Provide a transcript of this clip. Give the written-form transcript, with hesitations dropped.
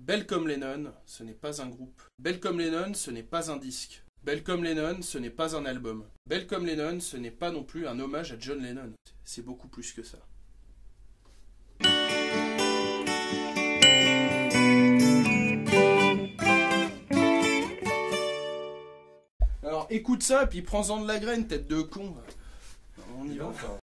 Belle comme Lennon, ce n'est pas un groupe. Belle comme Lennon, ce n'est pas un disque. Belle comme Lennon, ce n'est pas un album. Belle comme Lennon, ce n'est pas non plus un hommage à John Lennon. C'est beaucoup plus que ça. Alors écoute ça, puis prends-en de la graine, tête de con. On y va.